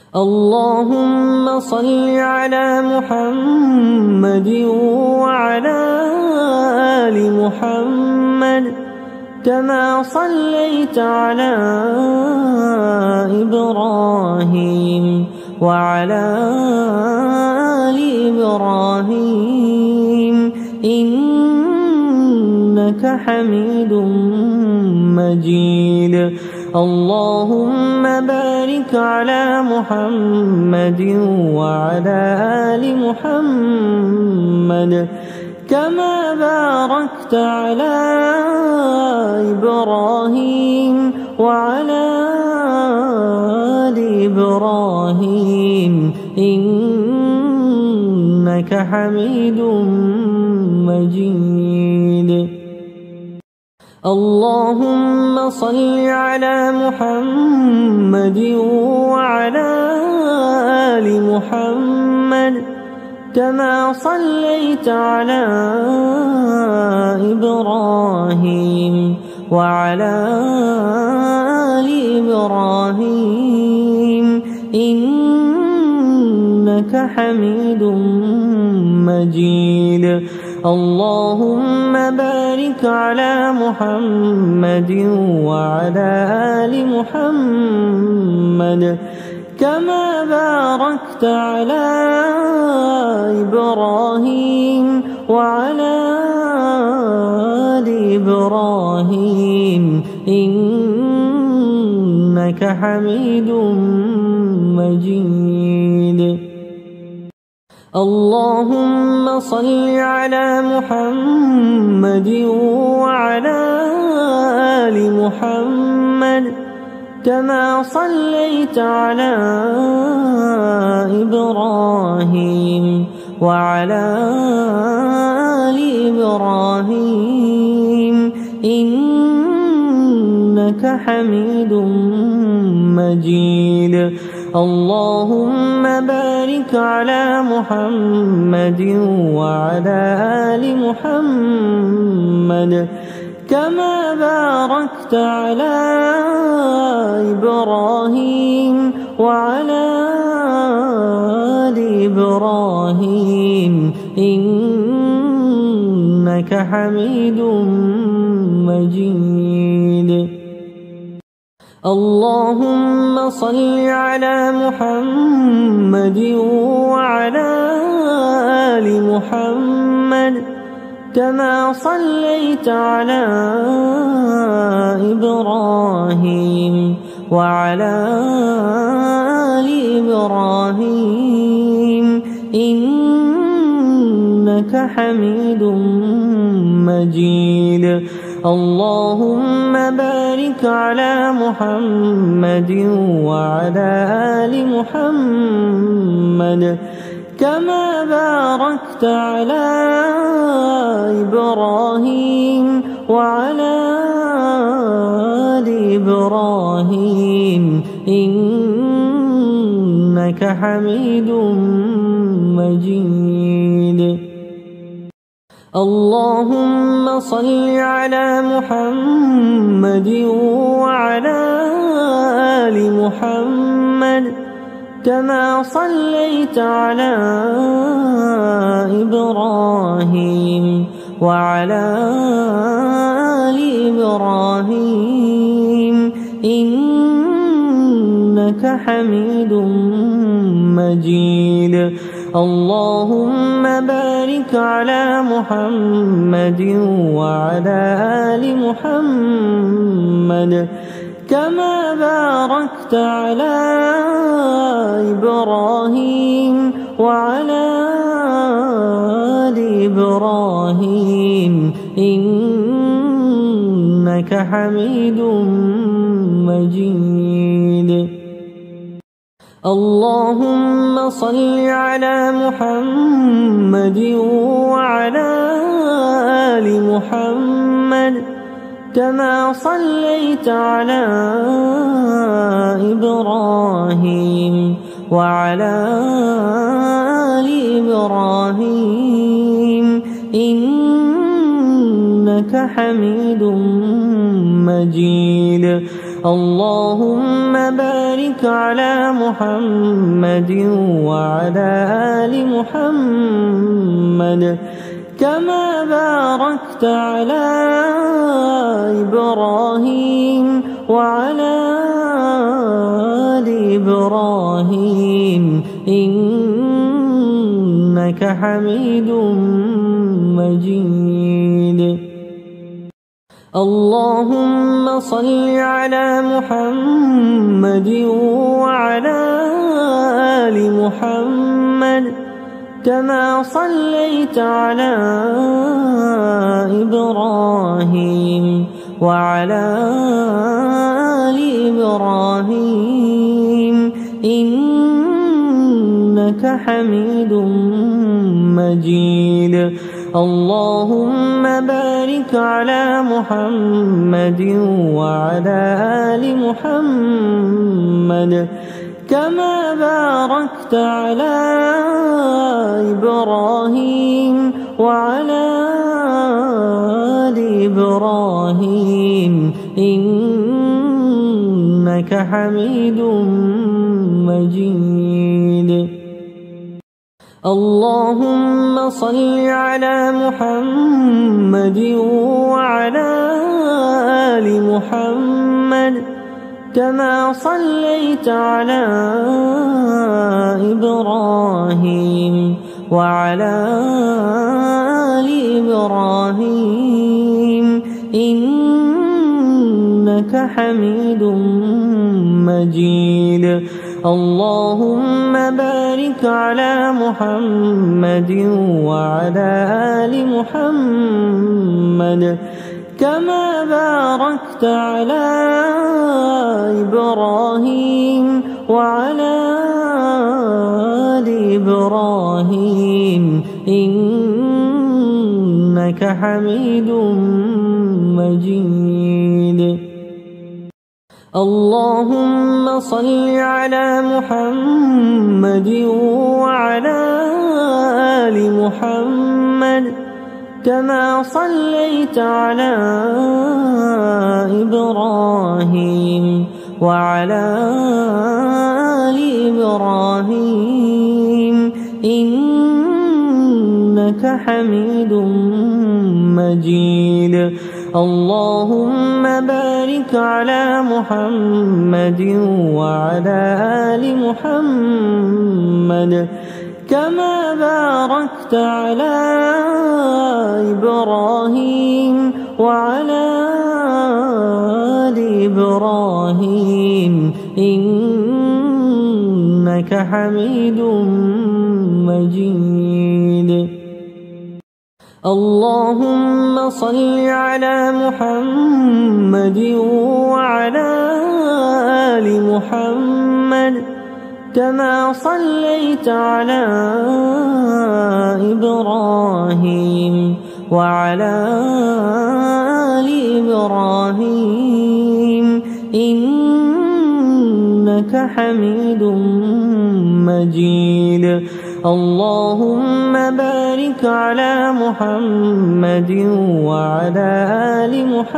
اللهم صل على محمد وعلى آل محمد كما صليت على إبراهيم وعلى آل إبراهيم إنك حميد مجيد. اللهم بارك على محمد وعلى آل محمد كما باركت على إبراهيم وعلى آل إبراهيم إنك حميد مجيد. اللهم صل على محمد وعلى آل محمد كما صليت على إبراهيم وعلى آل إبراهيم إنك حميد مجيد. اللهم بارك على محمد وعلى آل محمد كما باركت على إبراهيم وعلى آل إبراهيم إنك حميد مجيد. اللهم صل على محمد وعلى آل محمد كما صليت على إبراهيم وعلى آل إبراهيم إنك حميد مجيد. اللهم بارك على محمد وعلى آل محمد كما باركت على إبراهيم وعلى آل إبراهيم إنك حميد مجيد. اللهم صل على محمد وعلى آل محمد كما صليت على إبراهيم وعلى آل إبراهيم إنك حميد مجيد. اللهم بارك على محمد وعلى آل محمد كما باركت على إبراهيم وعلى آل إبراهيم إنك حميد مجيد. اللهم صل على محمد وعلى آل محمد كما صليت على إبراهيم وعلى آل إبراهيم إنك حميد مجيد. اللهم بارك على محمد وعلى آل محمد كما باركت على إبراهيم وعلى آل إبراهيم إنك حميد مجيد. اللهم صل على محمد وعلى آل محمد كما صليت على إبراهيم وعلى آل إبراهيم إنك حميد مجيد. اللهم بارك على محمد وعلى آل محمد كما باركت على إبراهيم وعلى آل إبراهيم إنك حميد مجيد. اللهم صل على محمد وعلى آل محمد كما صليت على إبراهيم وعلى آل إبراهيم إنك حميد مجيد. اللهم بارك على محمد وعلى آل محمد كما باركت على إبراهيم وعلى آل إبراهيم إنك حميد مجيد. اللهم صل على محمد وعلى آل محمد كما صليت على إبراهيم وعلى آل إبراهيم إنك حميد مجيد. اللهم بارك على محمد وعلى آل محمد كما باركت على إبراهيم وعلى آل إبراهيم إنك حميد مجيد. اللهم صل على محمد وعلى آل محمد كما صليت على إبراهيم وعلى آل إبراهيم إنك حميد مجيد. اللهم بارك على محمد وعلى آل محمد كما باركت على إبراهيم وعلى آل إبراهيم إنك حميد مجيد. اللهم صل على محمد وعلى آل محمد كما صليت على إبراهيم وعلى آل إبراهيم إنك حميد مجيد. اللهم بارك على محمد وعلى آل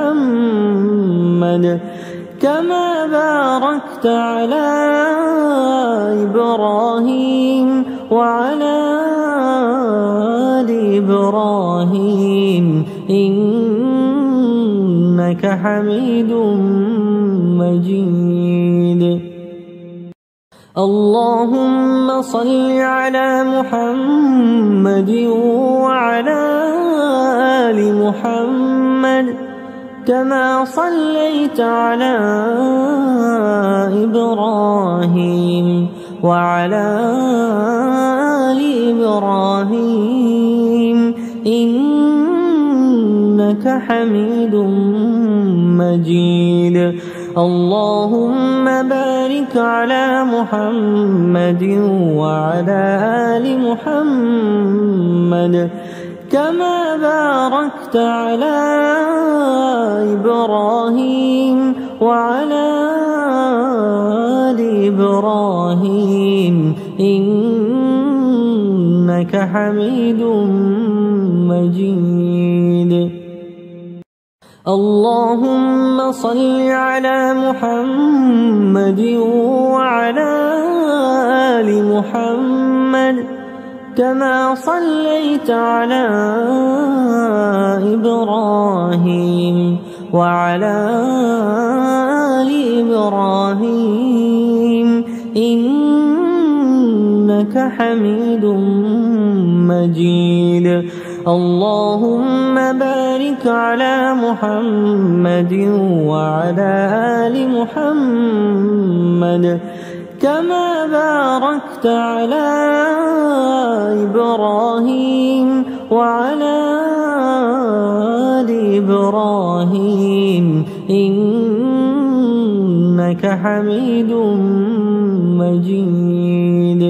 محمد كما باركت على إبراهيم وعلى آل إبراهيم إنك حميد مجيد. اللهم صل على محمد وعلى آل محمد كما صليت على إبراهيم وعلى آل إبراهيم إنك حميد مجيد. اللهم بارك على محمد وعلى آل محمد كما باركت على إبراهيم وعلى آل إبراهيم إنك حميد مجيد. اللهم صل على محمد وعلى آل محمد كما صليت على إبراهيم وعلى آل إبراهيم إنك حميد مجيد. اللهم بارك على محمد وعلى آل محمد كما باركت على إبراهيم وعلى آل إبراهيم إنك حميد مجيد.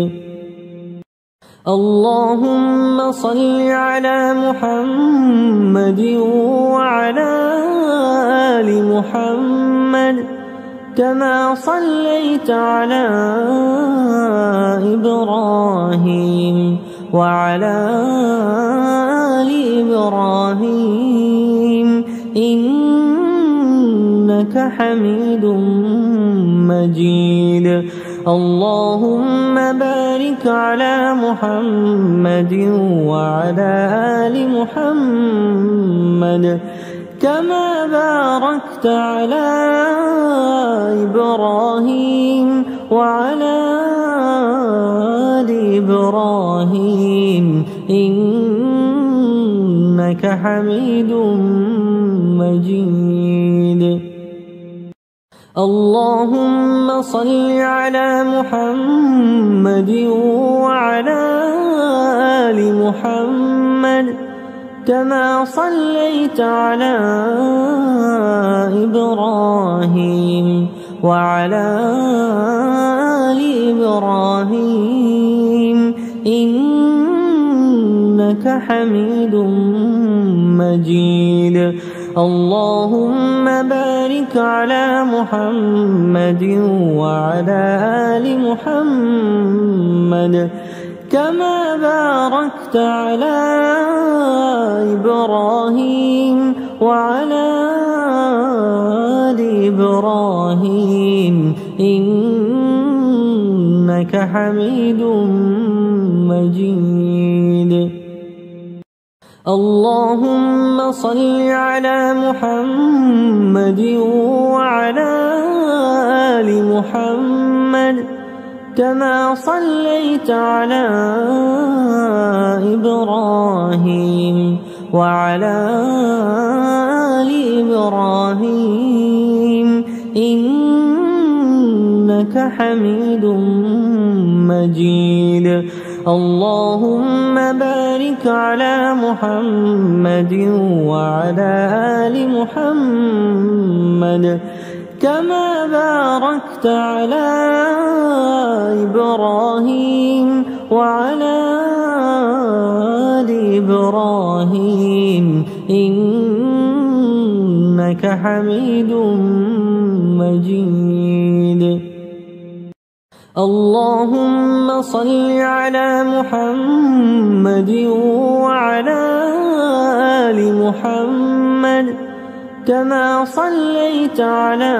اللهم صل على محمد وعلى آل محمد كما صليت على إبراهيم وعلى آل إبراهيم إنك حميد مجيد. اللهم بارك على محمد وعلى آل محمد كما باركت على إبراهيم وعلى آل إبراهيم إنك حميد مجيد. اللهم صل على محمد وعلى آل محمد كما صليت على إبراهيم وعلى آل إبراهيم إنك حميد مجيد. اللهم بارك على محمد وعلى آل محمد كما باركت على إبراهيم وعلى آل إبراهيم إنك حميد مجيد. اللهم صل على محمد وعلى آل محمد كما صليت على إبراهيم وعلى آل إبراهيم إنك حميد مجيد. اللهم بارك على محمد وعلى آل محمد كما باركت على إبراهيم وعلى آل إبراهيم إنك حميد مجيد. اللهم صل على محمد وعلى آل محمد كما صليت على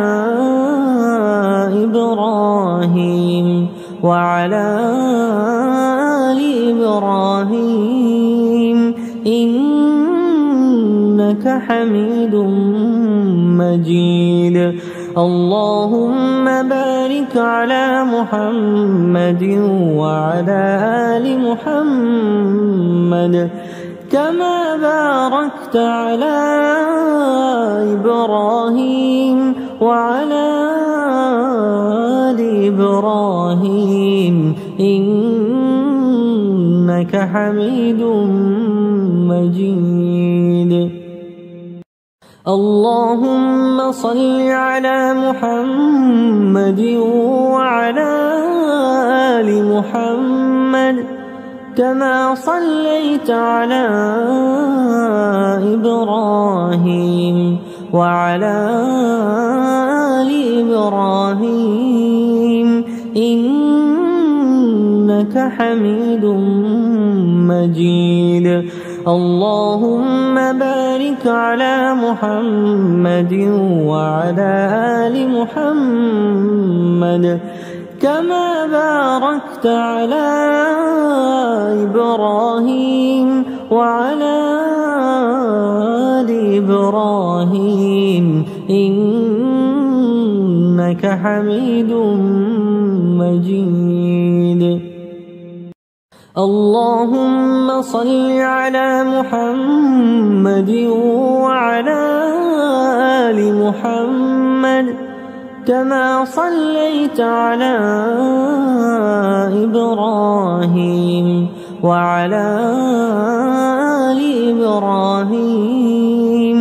إبراهيم وعلى آل إبراهيم إنك حميد مجيد. اللهم بارك على محمد وعلى آل محمد كما باركت على إبراهيم وعلى آل إبراهيم إنك حميد مجيد. اللهم صل على محمد وعلى آل محمد كما صليت على إبراهيم وعلى آل إبراهيم إنك حميد مجيد. اللهم بارك على محمد وعلى آل محمد كما باركت على إبراهيم وعلى آل إبراهيم إنك حميد مجيد. اللهم صل على محمد وعلى آل محمد كما صليت على إبراهيم وعلى آل إبراهيم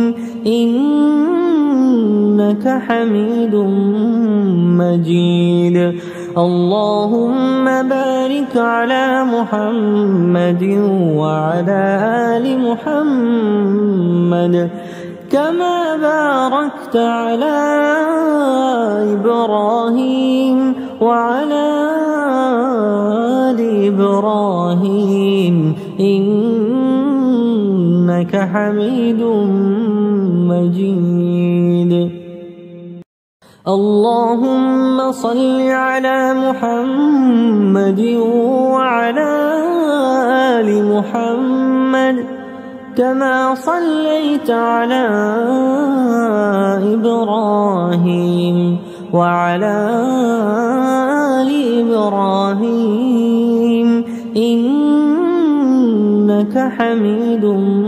إنك حميد مجيد. اللهم بارك على محمد وعلى آل محمد كما باركت على إبراهيم وعلى آل إبراهيم إنك حميد مجيد. اللهم صل على محمد وعلى آل محمد كما صليت على إبراهيم وعلى آل إبراهيم إنك حميد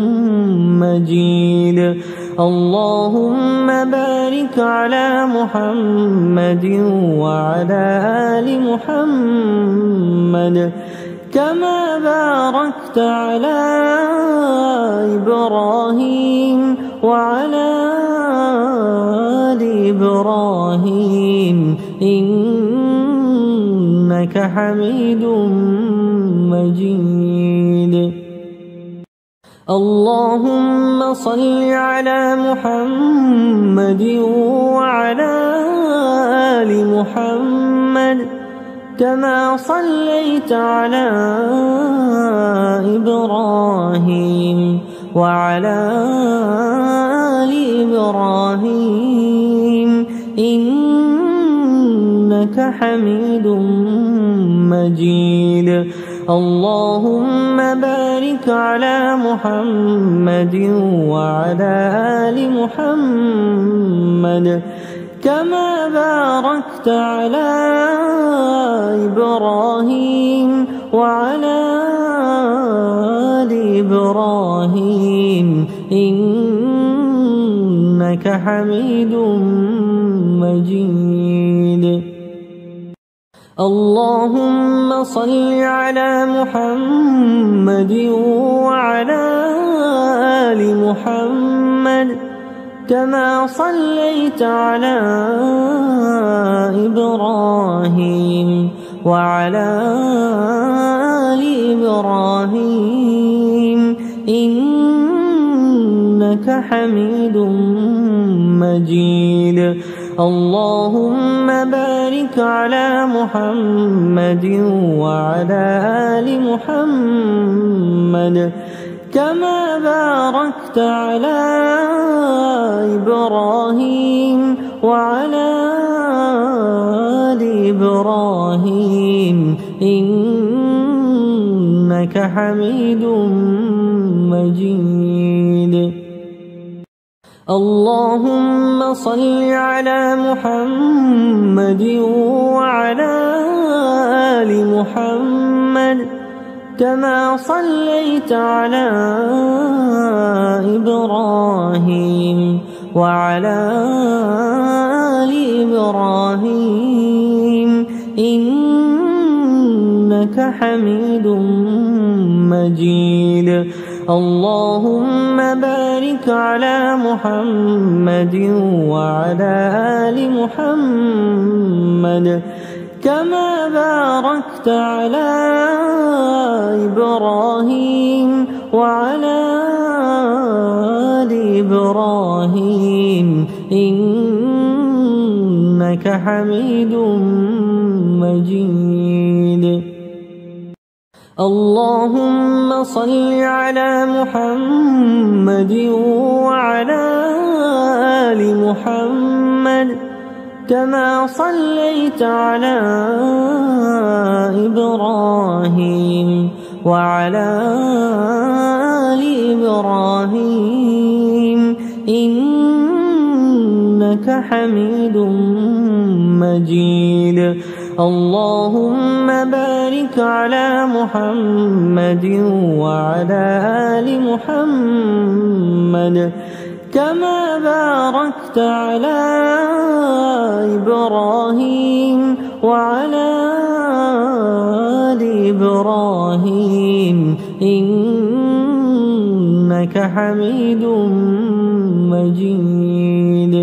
مجيد. اللهم بارك على محمد وعلى آل محمد كما باركت على إبراهيم وعلى آل إبراهيم إنك حميد مجيد. اللهم صل على محمد وعلى آل محمد كما صليت على إبراهيم وعلى آل إبراهيم إنك حميد مجيد. اللهم بارك على محمد وعلى آل محمد كما باركت على إبراهيم وعلى آل إبراهيم إنك حميد مجيد. اللهم صل على محمد وعلى آل محمد كما صليت على إبراهيم وعلى آل إبراهيم إنك حميد مجيد. اللهم بارك على محمد وعلى آل محمد كما باركت على إبراهيم وعلى آل إبراهيم إنك حميد مجيد. اللهم صل على محمد وعلى آل محمد كما صليت على إبراهيم وعلى آل إبراهيم إنك حميد مجيد. اللهم بارك على محمد وعلى آل محمد كما باركت على إبراهيم وعلى آل إبراهيم إنك حميد مجيد. اللهم صل على محمد وعلى آل محمد كما صليت على إبراهيم وعلى آل إبراهيم إنك حميد مجيد. اللهم بارك على محمد وعلى آل محمد كما باركت على إبراهيم وعلى آل إبراهيم إنك حميد مجيد.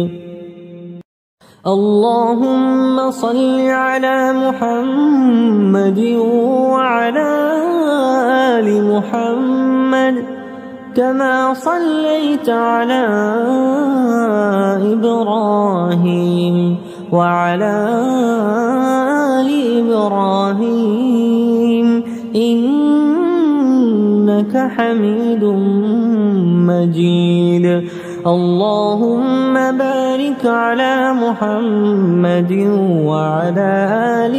اللهم صل على محمد وعلى آل محمد كما صليت على إبراهيم وعلى آل إبراهيم إنك حميد مجيد. اللهم بارك على محمد وعلى آل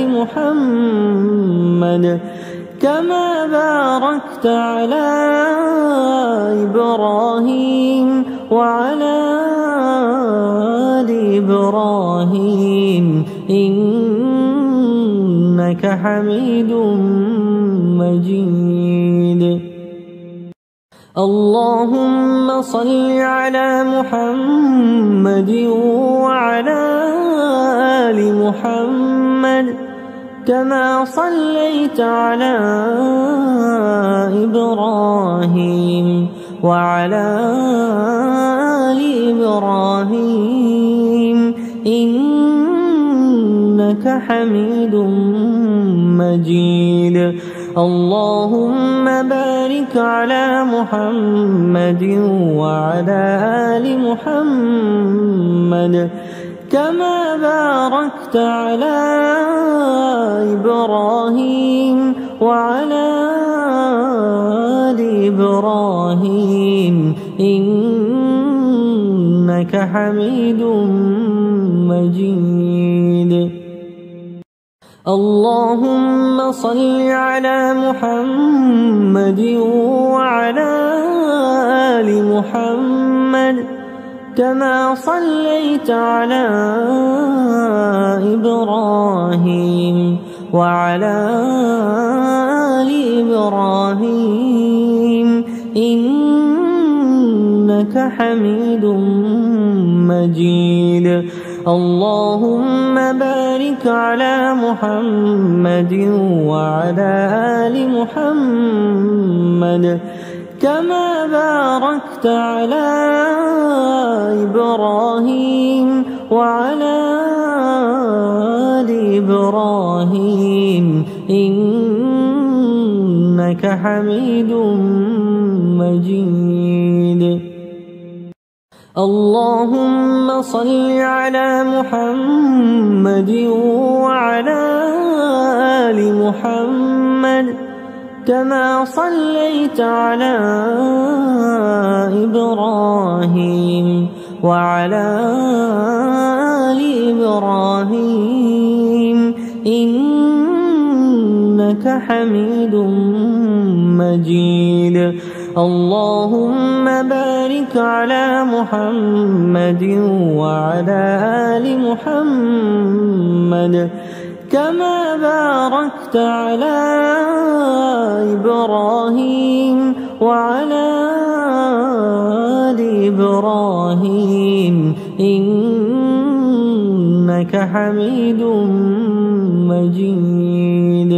محمد كما باركت على إبراهيم وعلى آل إبراهيم إنك حميد مجيد. اللهم صل على محمد وعلى آل محمد كما صليت على إبراهيم وعلى آل إبراهيم إنك حميد مجيد. اللهم بارك على محمد وعلى آل محمد كما باركت على إبراهيم وعلى آل إبراهيم إنك حميد مجيد. اللهم صل على محمد وعلى آل محمد كما صليت على إبراهيم وعلى آل إبراهيم إنك حميد مجيد. اللهم بارك على محمد وعلى آل محمد كما باركت على إبراهيم وعلى آل إبراهيم إنك حميد مجيد. اللهم صل على محمد وعلى آل محمد كما صليت على إبراهيم وعلى آل إبراهيم إنك حميد مجيد. اللهم بارك على محمد وعلى آل محمد كما باركت على إبراهيم وعلى آل إبراهيم إنك حميد مجيد.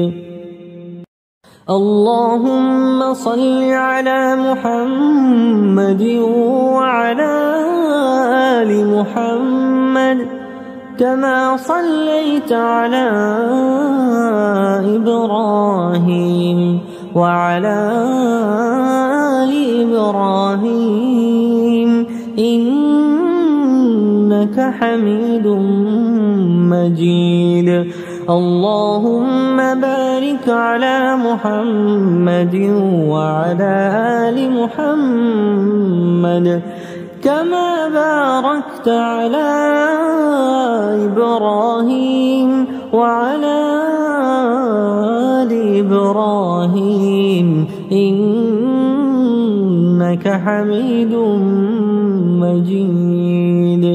اللهم صل على محمد وعلى آل محمد كما صليت على إبراهيم وعلى آل إبراهيم إنك حميد مجيد. اللهم بارك على محمد وعلى آل محمد كما باركت على إبراهيم وعلى آل إبراهيم إنك حميد مجيد.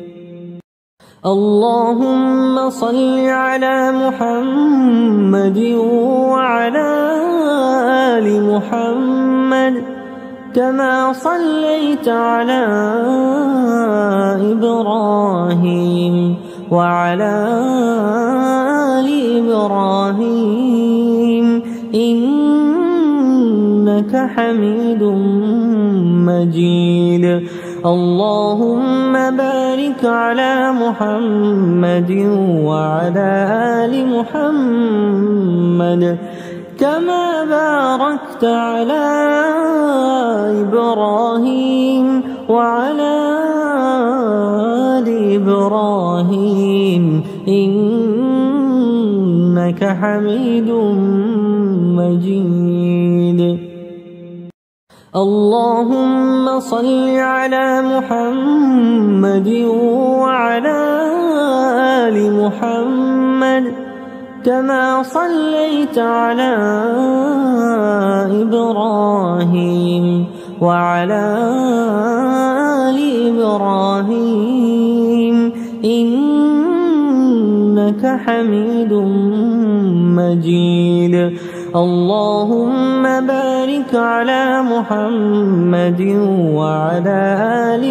اللهم صل على محمد وعلى آل محمد كما صليت على إبراهيم وعلى آل إبراهيم إنك حميد مجيد. اللهم بارك على محمد وعلى آل محمد كما باركت على إبراهيم وعلى آل إبراهيم إنك حميد مجيد. اللهم صل على محمد وعلى آل محمد كما صليت على إبراهيم وعلى آل إبراهيم إنك حميد مجيد. اللهم بارك على محمد وعلى آل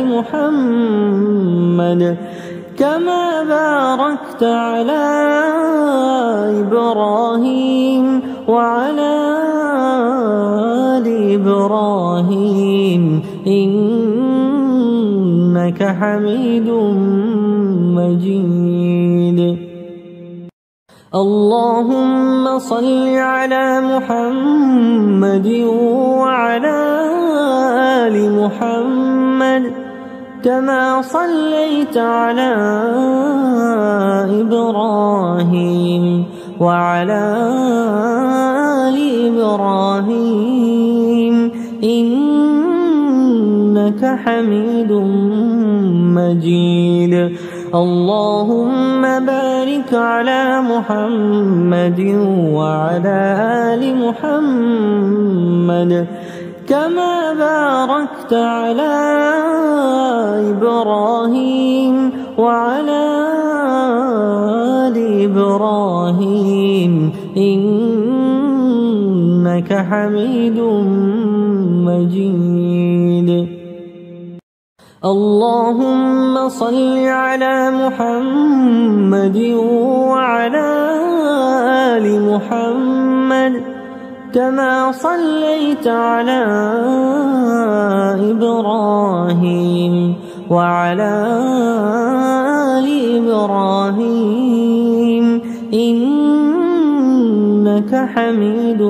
محمد كما باركت على إبراهيم وعلى آل إبراهيم إنك حميد مجيد. اللهم صل على محمد وعلى آل محمد كما صليت على إبراهيم وعلى آل إبراهيم إنك حميد مجيد. اللهم بارك على محمد وعلى آل محمد كما باركت على إبراهيم وعلى آل إبراهيم إنك حميد مجيد. اللهم صل على محمد وعلى آل محمد كما صليت على إبراهيم وعلى آل إبراهيم إنك حميد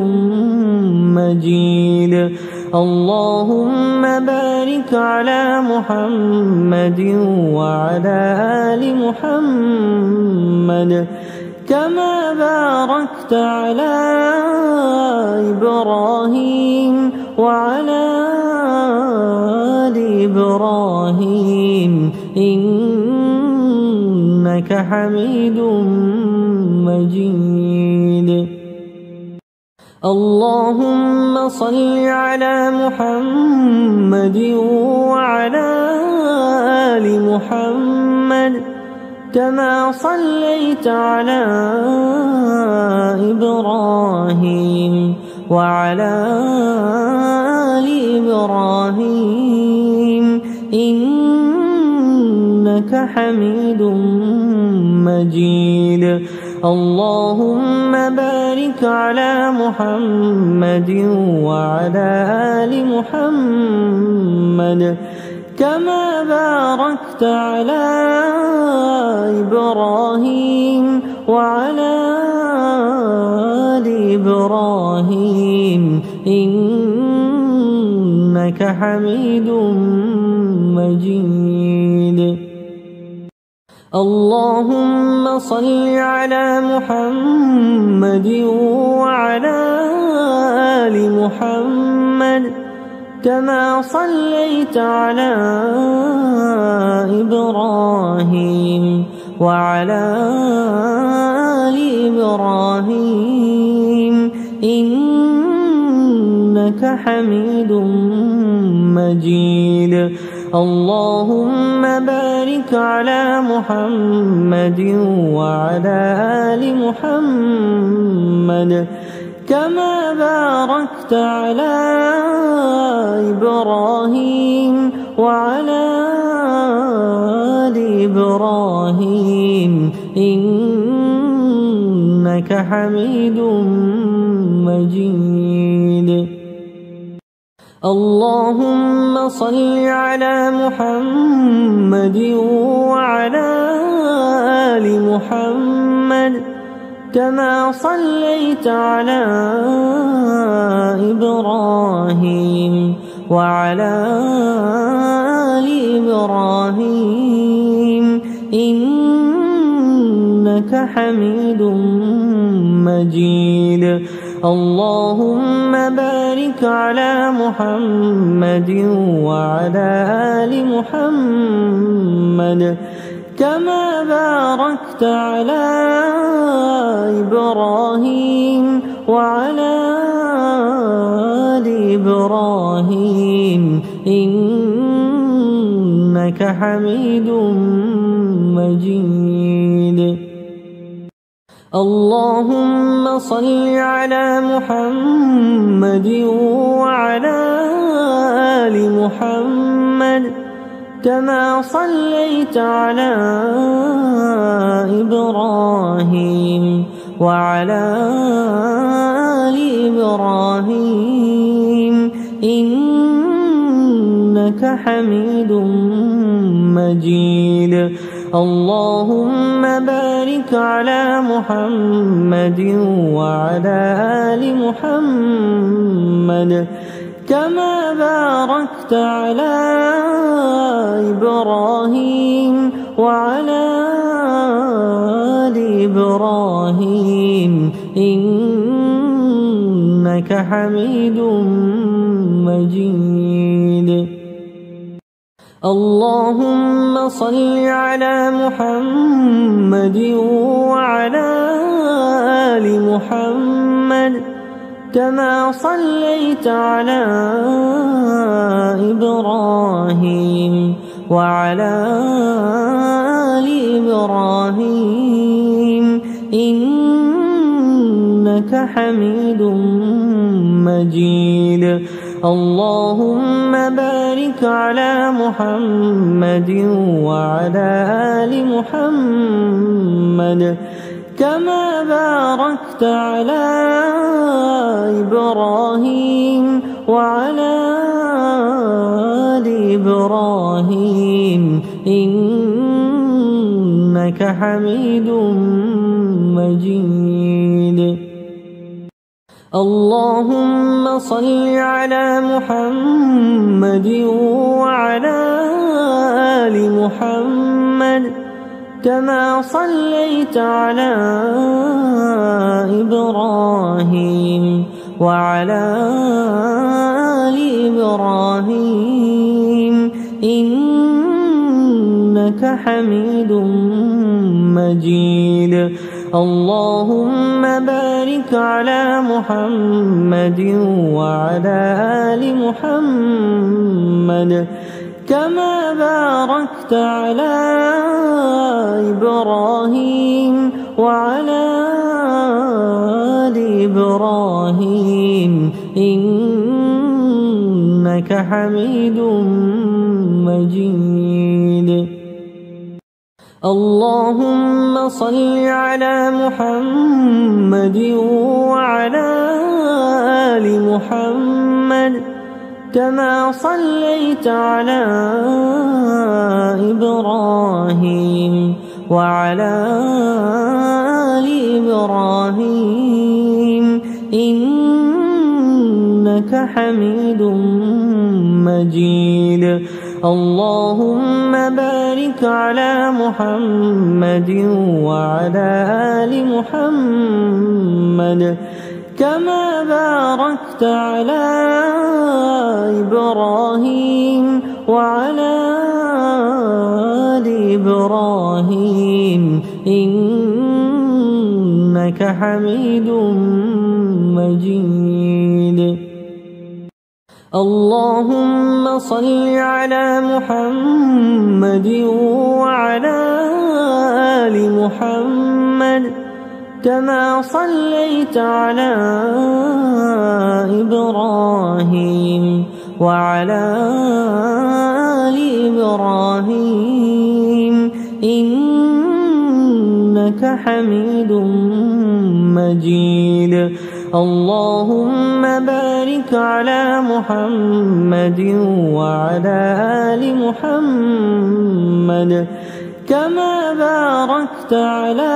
مجيد. اللهم بارك على محمد وعلى آل محمد كما باركت على إبراهيم وعلى آل إبراهيم إنك حميد مجيد. اللهم صل على محمد وعلى آل محمد كما صليت على إبراهيم وعلى آل إبراهيم إنك حميد مجيد. اللهم بارك على محمد وعلى آل محمد كما باركت على إبراهيم وعلى آل إبراهيم إنك حميد مجيد. اللهم صل على محمد وعلى آل محمد كما صليت على إبراهيم وعلى آل إبراهيم إنك حميد مجيد. اللهم بارك على محمد وعلى آل محمد كما باركت على إبراهيم وعلى آل إبراهيم إنك حميد مجيد. اللهم صل على محمد وعلى آل محمد كما صليت على إبراهيم وعلى آل إبراهيم إنك حميد مجيد. اللهم بارك على محمد وعلى آل محمد كما باركت على إبراهيم وعلى آل إبراهيم إنك حميد مجيد. اللهم صل على محمد وعلى آل محمد كما صليت على إبراهيم وعلى آل إبراهيم إنك حميد مجيد. اللهم بارك على محمد وعلى آل محمد كما باركت على إبراهيم وعلى آل إبراهيم إنك حميد مجيد. اللهم صل على محمد وعلى آل محمد كما صليت على إبراهيم وعلى آل إبراهيم إنك حميد مجيد. اللهم بارك على محمد وعلى آل محمد كما باركت على إبراهيم وعلى آل إبراهيم إنك حميد مجيد. اللهم صل على محمد وعلى آل محمد كما صليت على إبراهيم وعلى آل إبراهيم إنك حميد مجيد. اللهم بارك على محمد وعلى آل محمد كما باركت على إبراهيم وعلى آل إبراهيم إنك حميد مجيد. اللهم صل على محمد وعلى آل محمد كما صليت على إبراهيم وعلى آل إبراهيم إنك حميد مجيد. اللهم بارك على محمد وعلى آل محمد كما باركت على إبراهيم وعلى آل إبراهيم إنك حميد مجيد. اللهم صل على محمد وعلى آل محمد كما صليت على إبراهيم وعلى آل إبراهيم إنك حميد مجيد. اللهم بارك على محمد وعلى آل محمد كما باركت على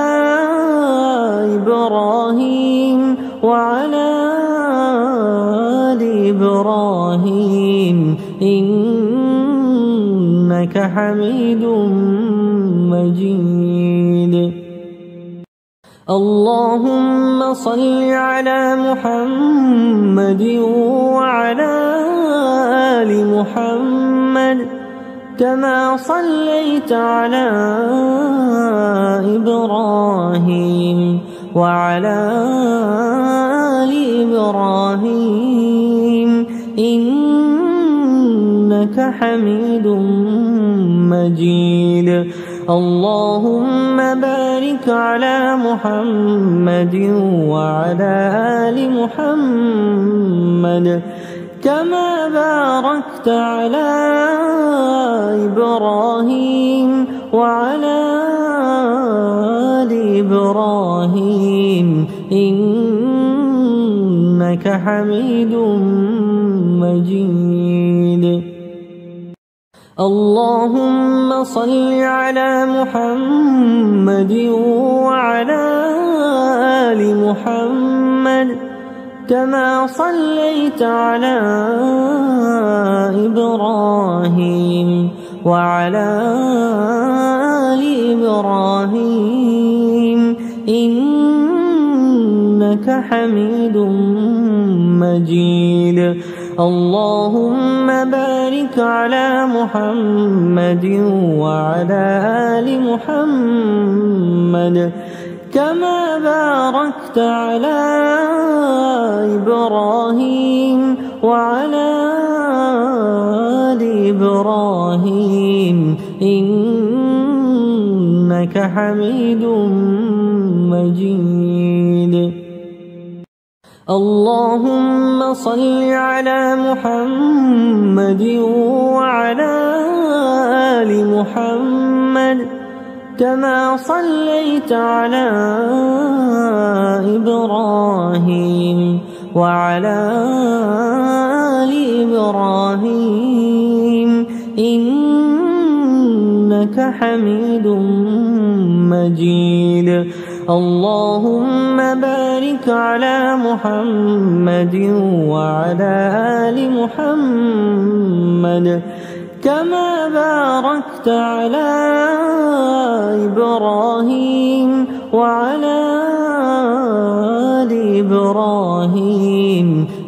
إبراهيم وعلى آل إبراهيم إنك حميد مجيد. اللهم صل على محمد وعلى آل محمد كما صليت على إبراهيم وعلى آل إبراهيم إنك حميد مجيد. اللهم بارك على محمد وعلى آل محمد كما باركت على إبراهيم وعلى آل إبراهيم إنك حميد مجيد. اللهم صل على محمد وعلى آل محمد كما صليت على إبراهيم وعلى آل إبراهيم إنك حميد مجيد. اللهم بارك على محمد وعلى آل محمد كما باركت على إبراهيم وعلى آل إبراهيم إنك حميد مجيد. اللهم صل على محمد وعلى آل محمد كما صليت على إبراهيم وعلى آل إبراهيم إنك حميد مجيد. اللهم بارك على محمد وعلى آل محمد كما باركت على إبراهيم وعلى آل إبراهيم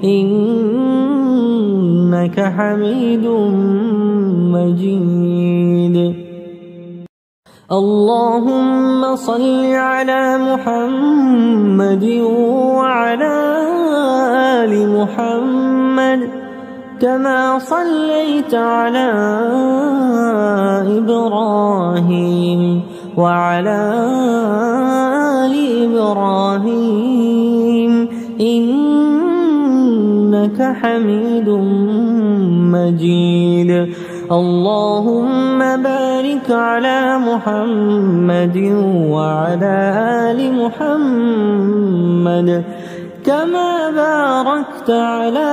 إنك حميد مجيد. اللهم صل على محمد وعلى آل محمد كما صليت على إبراهيم وعلى آل إبراهيم إنك حميد مجيد. اللهم بارك على محمد وعلى آل محمد كما باركت على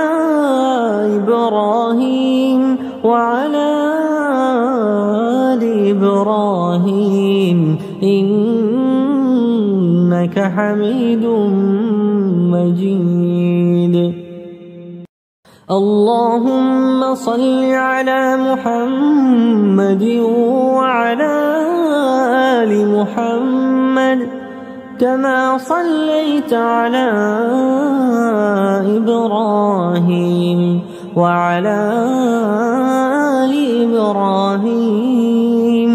إبراهيم وعلى آل إبراهيم إنك حميد مجيد. اللهم صل على محمد وعلى آل محمد كما صليت على إبراهيم وعلى آل إبراهيم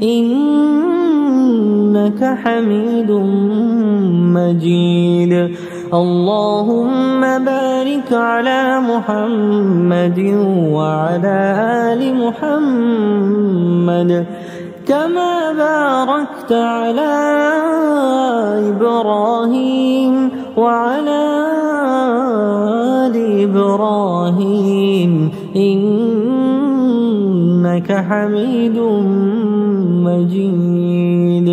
إنك حميد مجيد. اللهم بارك على محمد وعلى آل محمد كما باركت على إبراهيم وعلى آل إبراهيم إنك حميد مجيد.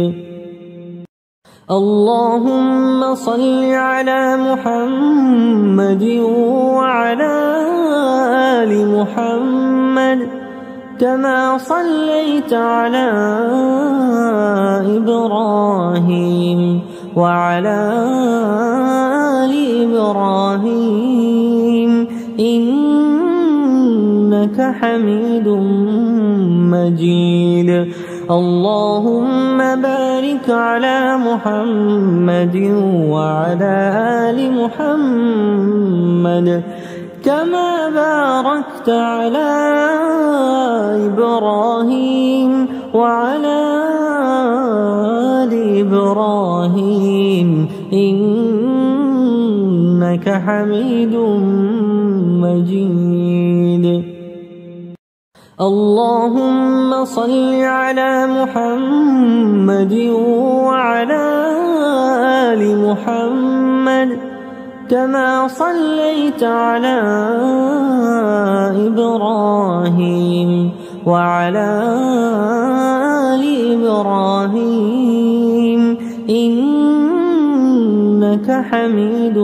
اللهم صل على محمد وعلى آل محمد كما صليت على إبراهيم وعلى آل إبراهيم إنك حميد مجيد. اللهم بارك على محمد وعلى آل محمد كما باركت على إبراهيم وعلى آل إبراهيم إنك حميد مجيد. اللهم صل على محمد وعلى آل محمد كما صليت على إبراهيم وعلى آل إبراهيم إنك حميد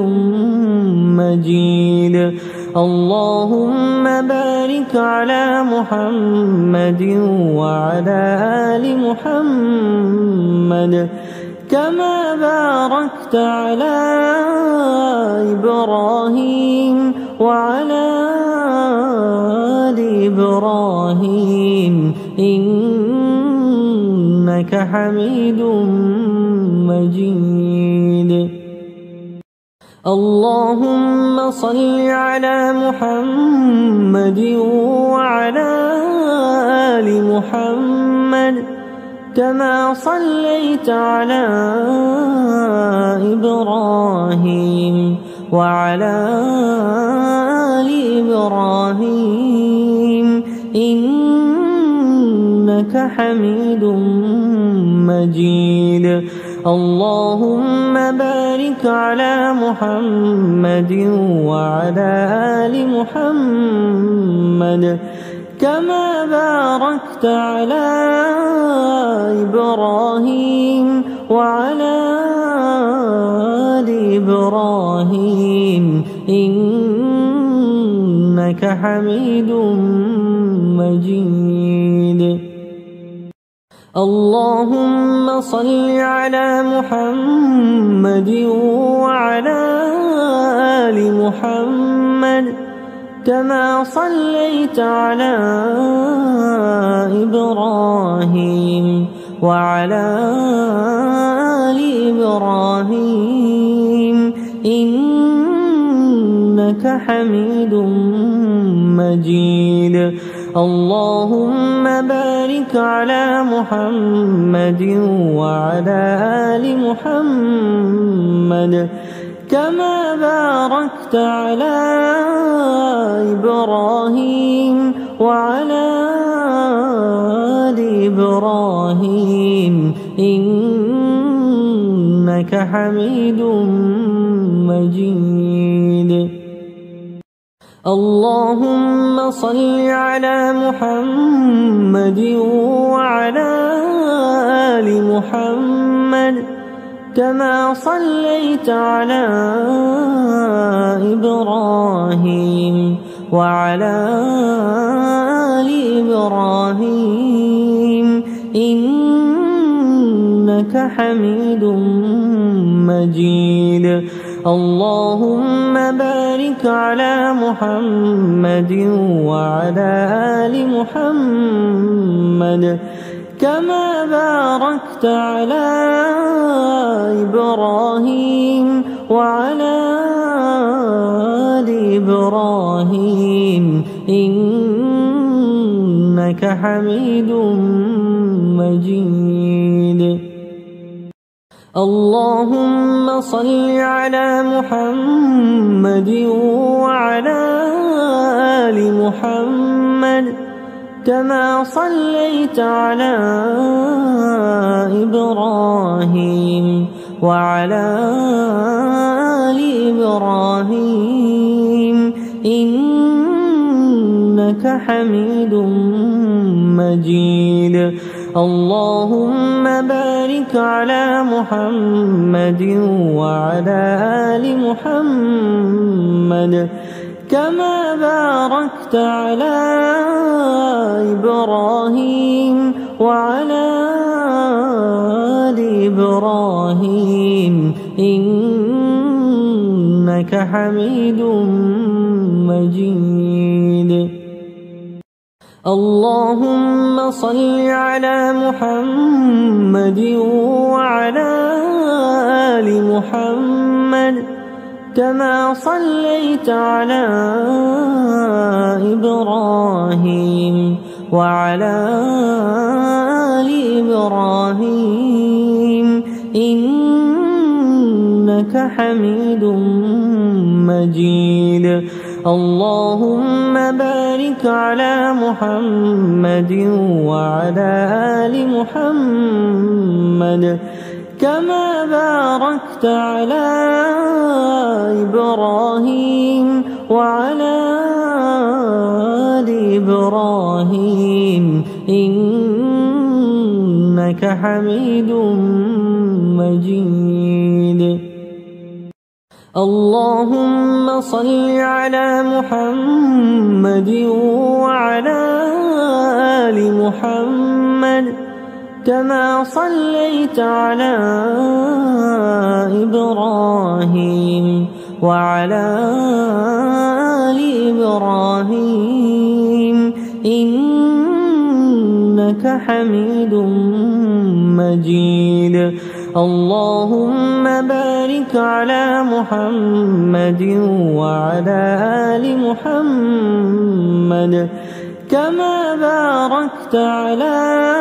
مجيد. اللهم بارك على محمد وعلى آل محمد كما باركت على إبراهيم وعلى آل إبراهيم إنك حميد مجيد. اللهم صل على محمد وعلى آل محمد كما صليت على إبراهيم وعلى آل إبراهيم إنك حميد مجيد. اللهم بارك على محمد وعلى آل محمد كما باركت على إبراهيم وعلى آل إبراهيم إنك حميد مجيد. اللهم صل على محمد وعلى آل محمد كما صليت على إبراهيم وعلى آل إبراهيم إنك حميد مجيد. اللهم بارك على محمد وعلى آل محمد كما باركت على إبراهيم وعلى آل إبراهيم إنك حميد مجيد. اللهم صل على محمد وعلى آل محمد كما صليت على إبراهيم وعلى آل إبراهيم إنك حميد مجيد. اللهم بارك على محمد وعلى آل محمد كما باركت على إبراهيم وعلى آل إبراهيم إنك حميد مجيد. اللهم صل على محمد وعلى آل محمد كما صليت على إبراهيم وعلى آل إبراهيم إنك حميد مجيد. اللهم بارك على محمد وعلى آل محمد كما باركت على إبراهيم وعلى آل إبراهيم إنك حميد مجيد. اللهم صل على محمد وعلى آل محمد كما صليت على إبراهيم وعلى آل إبراهيم إنك حميد مجيد. اللهم بارك على محمد وعلى آل محمد كما باركت على إبراهيم وعلى آل إبراهيم إنك حميد مجيد. اللهم صل على محمد وعلى آل محمد كما صليت على إبراهيم وعلى آل إبراهيم إنك حميد مجيد. اللهم بارك على محمد وعلى آل محمد كما باركت على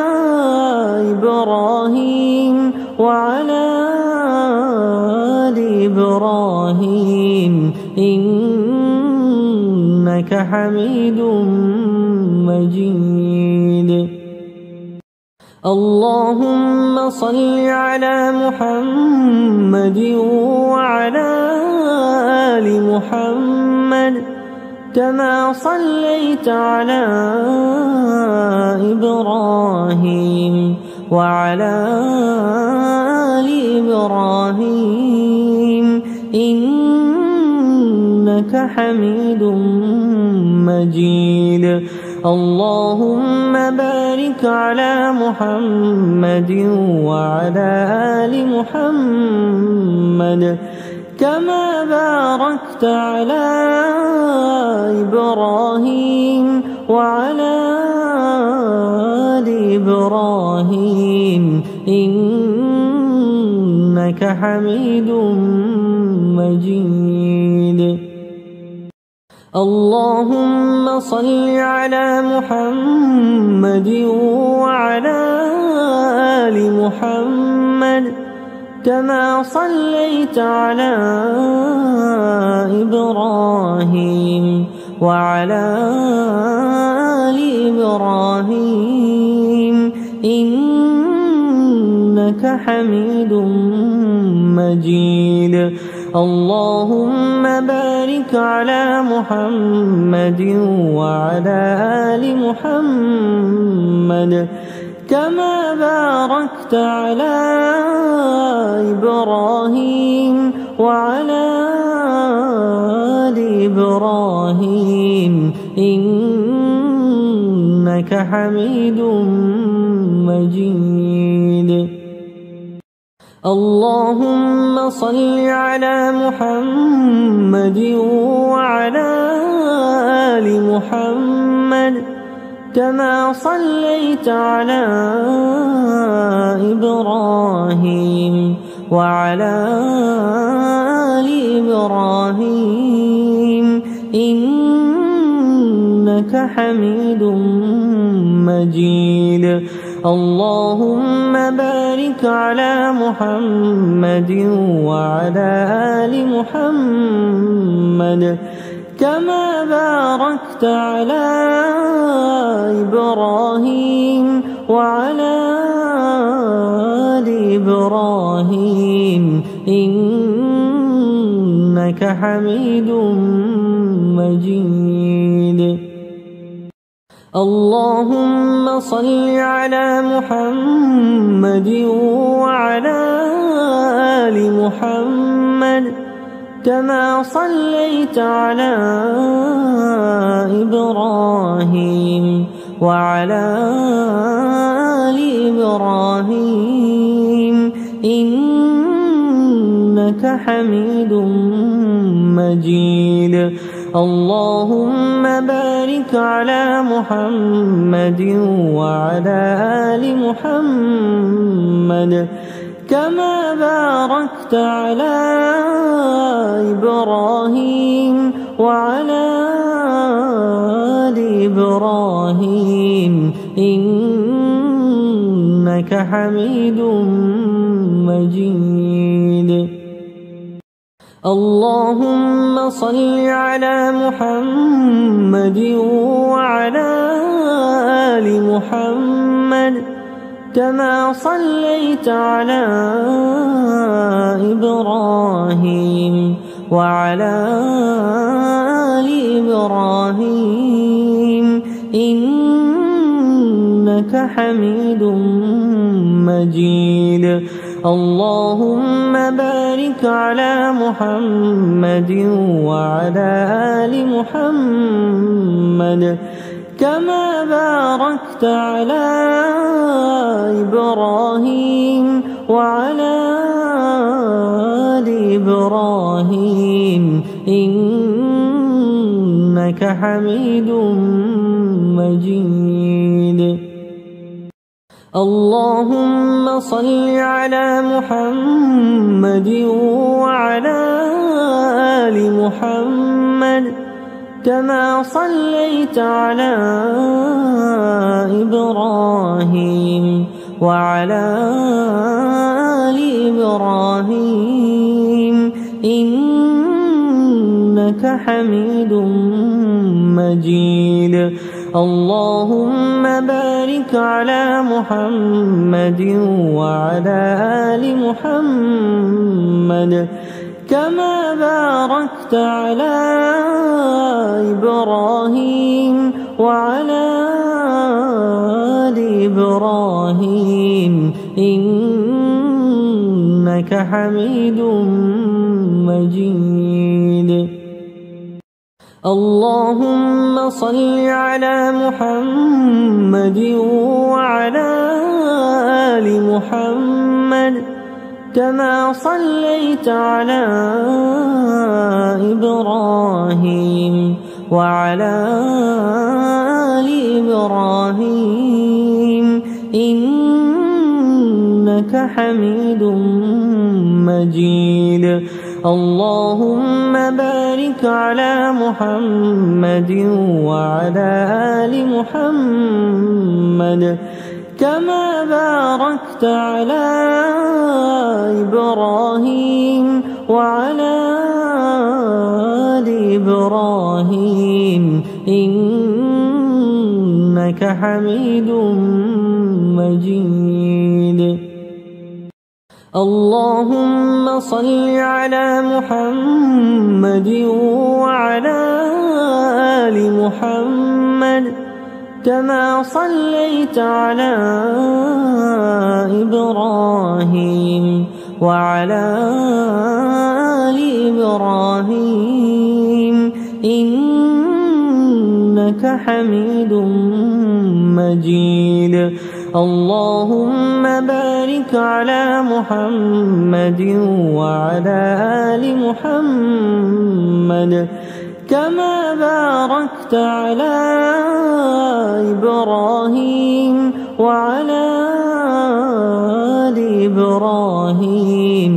إبراهيم وعلى آل إبراهيم إنك حميد مجيد. اللهم صل على محمد وعلى آل محمد كما صليت على إبراهيم وعلى آل إبراهيم إنك حميد مجيد. اللهم بارك على محمد وعلى آل محمد كما باركت على إبراهيم وعلى آل إبراهيم إنك حميد مجيد. اللهم صل على محمد وعلى آل محمد كما صليت على إبراهيم وعلى آل إبراهيم إنك حميد مجيد. اللهم بارك على محمد وعلى آل محمد كما باركت على إبراهيم وعلى آل إبراهيم إنك حميد مجيد. اللهم صل على محمد وعلى آل محمد كما صليت على إبراهيم وعلى آل إبراهيم إنك حميد مجيد. اللهم بارك على محمد وعلى آل محمد كما باركت على إبراهيم وعلى آل إبراهيم إنك حميد مجيد. اللهم صل على محمد وعلى آل محمد كما صليت على إبراهيم وعلى آل إبراهيم إنك حميد مجيد. اللهم بارك على محمد وعلى آل محمد كما باركت على إبراهيم وعلى آل إبراهيم إنك حميد مجيد. اللهم صل على محمد وعلى آل محمد كما صليت على إبراهيم وعلى آل إبراهيم إنك حميد مجيد. اللهم بارك على محمد وعلى آل محمد كما باركت على إبراهيم وعلى آل إبراهيم إنك حميد مجيد. اللهم صل على محمد وعلى آل محمد كما صليت على إبراهيم وعلى آل إبراهيم إنك حميد مجيد. اللهم بارك على محمد وعلى آل محمد كما باركت على إبراهيم وعلى آل إبراهيم إنك حميد مجيد. اللهم صل على محمد وعلى آل محمد كما صليت على إبراهيم وعلى آل إبراهيم إنك حميد مجيد. اللهم بارك على محمد وعلى آل محمد كما باركت على إبراهيم وعلى آل إبراهيم إنك حميد مجيد. اللهم صل على محمد وعلى آل محمد كما صليت على إبراهيم وعلى آل إبراهيم إنك حميد مجيد. اللهم بارك على محمد وعلى آل محمد كما باركت على إبراهيم وعلى آل إبراهيم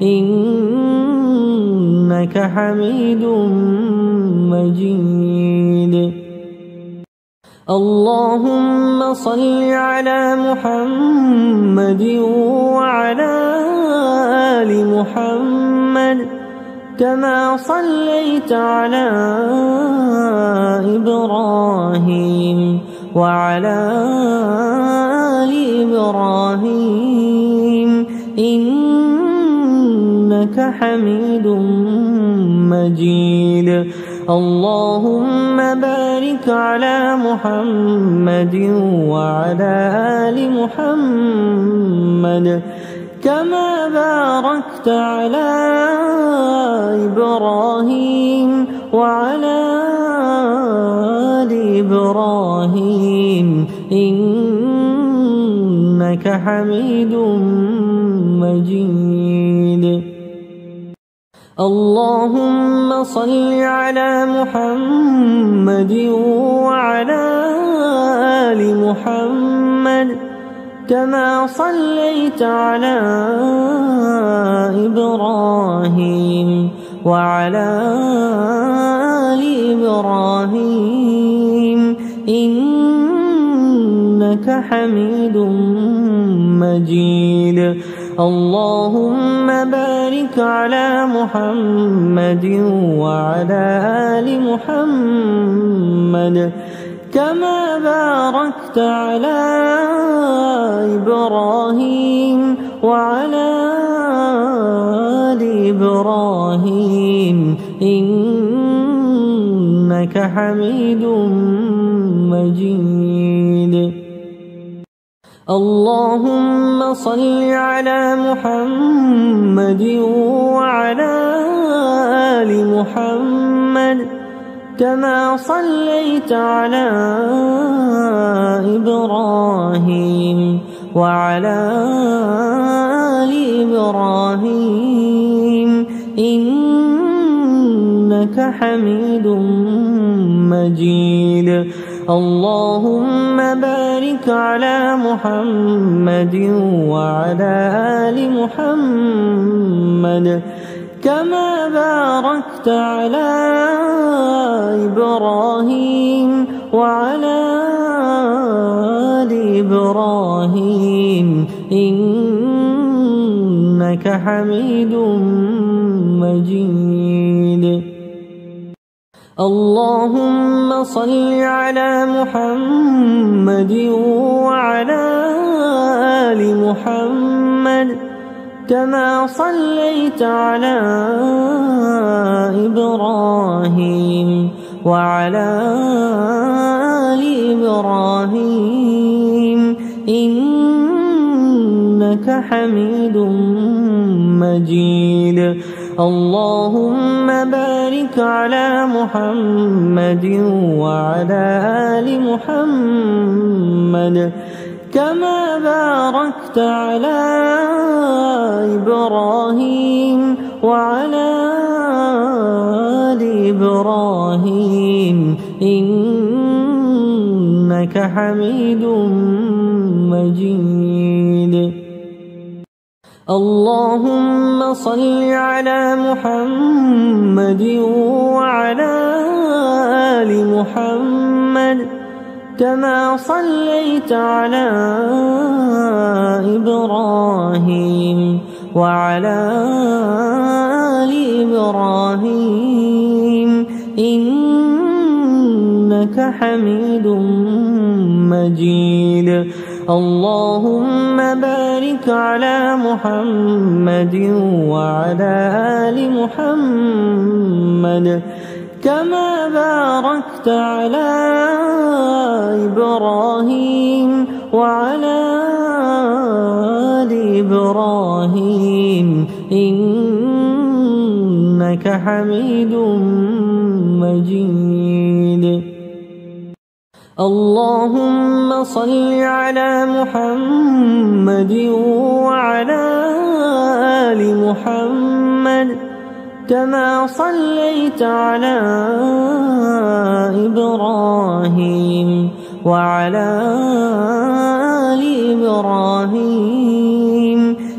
إنك حميد مجيد. اللهم صل على محمد وعلى آل محمد كما صليت على إبراهيم وعلى آل إبراهيم إنك حميد مجيد. اللهم بارك على محمد وعلى آل محمد كما باركت على إبراهيم وعلى آل إبراهيم إنك حميد مجيد. اللهم صل على محمد وعلى آل محمد كما صليت على إبراهيم وعلى آل إبراهيم إنك حميد مجيد. اللهم بارك على محمد وعلى آل محمد كما باركت على إبراهيم وعلى آل إبراهيم إنك حميد مجيد. اللهم صل على محمد وعلى آل محمد كما صليت على إبراهيم وعلى آل إبراهيم إنك حميد مجيد. اللهم بارك على محمد وعلى آل محمد كما باركت على إبراهيم وعلى آل إبراهيم إنك حميد مجيد. اللهم صل على محمد وعلى آل محمد كما صليت على إبراهيم وعلى آل إبراهيم إنك حميد مجيد. اللهم بارك على محمد وعلى آل محمد كما باركت على إبراهيم وعلى آل إبراهيم إنك حميد مجيد. اللهم صل على محمد وعلى آل محمد كما صليت على إبراهيم وعلى آل إبراهيم إنك حميد مجيد. اللهم بارك على محمد وعلى آل محمد كما باركت على إبراهيم وعلى آل إبراهيم إنك حميد مجيد. اللهم صل على محمد وعلى آل محمد كما صليت على إبراهيم وعلى آل إبراهيم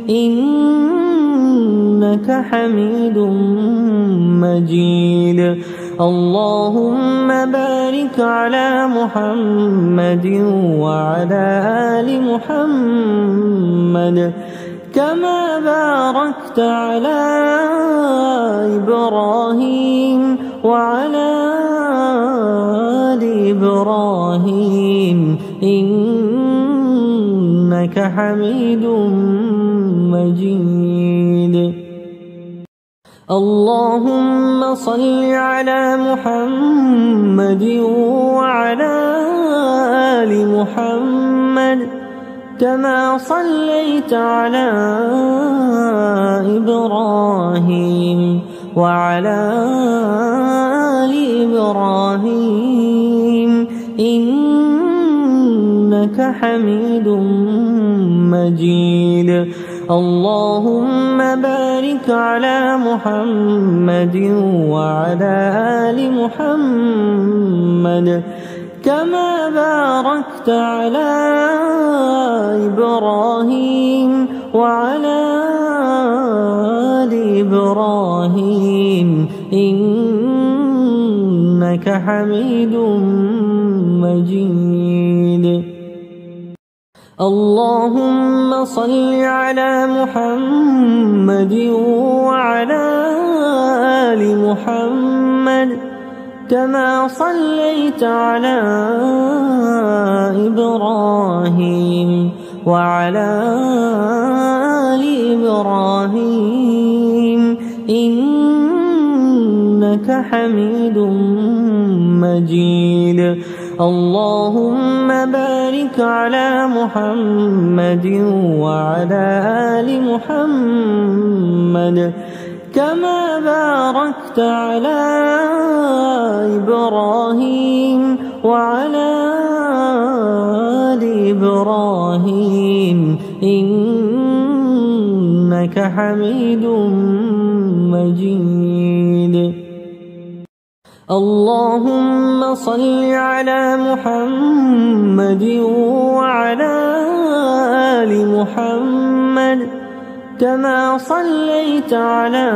إنك حميد مجيد. اللهم بارك على محمد وعلى آل محمد كما باركت على إبراهيم وعلى آل إبراهيم إنك حميد مجيد. اللهم صل على محمد وعلى آل محمد كما صليت على إبراهيم وعلى آل إبراهيم إنك حميد مجيد. اللهم بارك على محمد وعلى آل محمد كما باركت على إبراهيم وعلى آل إبراهيم إنك حميد مجيد. اللهم صل على محمد وعلى آل محمد كما صليت على إبراهيم وعلى آل إبراهيم إنك حميد مجيد. اللهم بارك على محمد وعلى آل محمد كما باركت على إبراهيم وعلى آل إبراهيم إنك حميد مجيد. اللهم صل على محمد وعلى آل محمد كما صليت على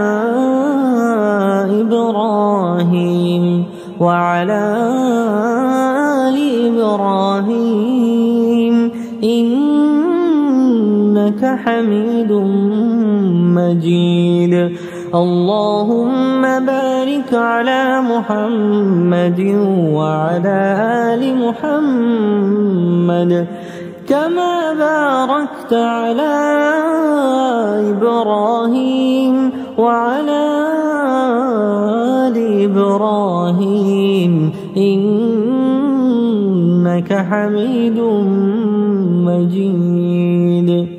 إبراهيم وعلى آل إبراهيم إنك حميد مجيد. اللهم بارك على محمد وعلى آل محمد كما باركت على إبراهيم وعلى آل إبراهيم إنك حميد مجيد.